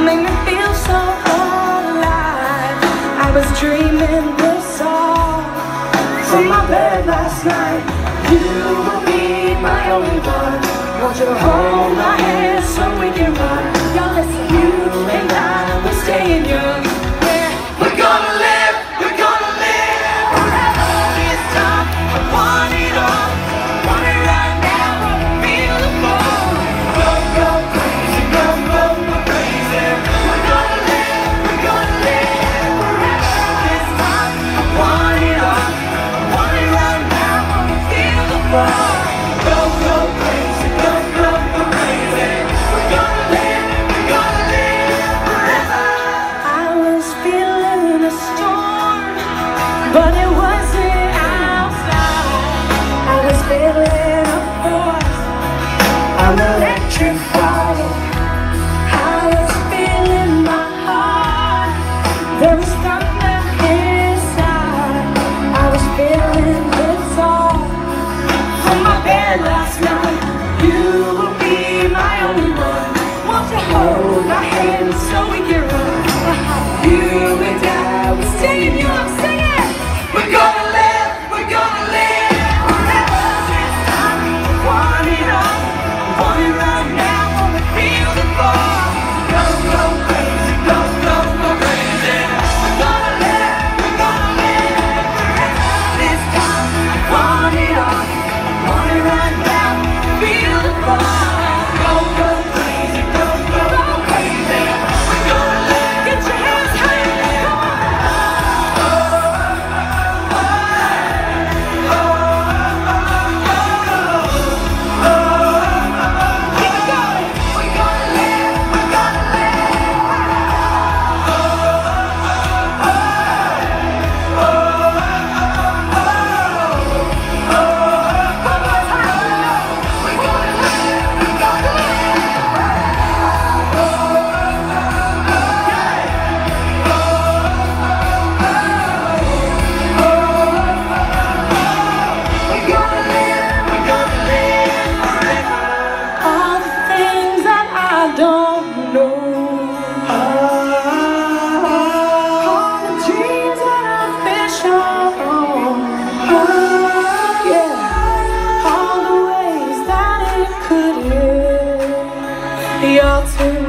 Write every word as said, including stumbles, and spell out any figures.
make me feel so alive. I was dreaming this song from my bed last night. You will be my only one. Want you to hold my hand so we can run. Y'all listen, you and I will stay in young. Yeah, we're gonna live, we're gonna live forever. This time I want it all. Want it right now, feel the fall. Go, go crazy, go, go, go crazy. We're gonna live, we're gonna live forever. This time I want it all. I want it right now, feel the fall. Go, go crazy, go, go, go crazy. We're gonna live, we're gonna live forever. I was feeling a storm, but it wasn't outside. I was feeling a force, I'm electrified. I was feeling my heart, there was thunder inside. I was feeling this song from my bed last night. You will be my only one. Want to hold my hand so we can run. You and I will stay in young. Sing it. We're gonna live, we're gonna live forever. This time I want it all. I want it right now. Wanna feel the fall. Go, go crazy, go, go, go crazy. We're gonna live, we're gonna live forever. This time I want it all. I want it right now. Feel the fall. Go, go crazy, go, go, go crazy. We're gonna live. Get your hands high. Come on. Keep it going. We're gonna live, we're gonna all the things that I don't know, all the dreams that I fish on, yeah, all the ways that it could end. Y'all too